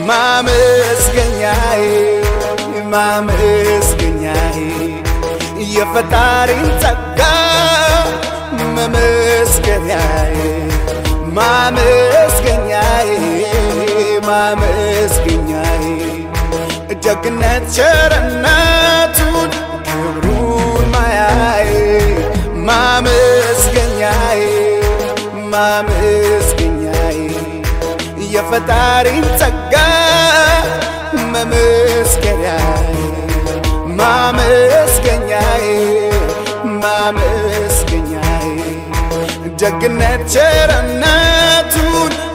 ማመስገኛዬ ማመስገኛዬ የፈጣሪን ጸጋ መመስገኛዬ ማመስገኛዬ ማመስገኛዬ ደግነት ቸርነቱን ክብሩን ማያዬ ማመስገኛዬ ማመስገኛዬ የፈጣሪን ጸጋ መመስገኛዬ ማመስገኛዬ ማመስገኛዬ ደግነት ቸርነቱን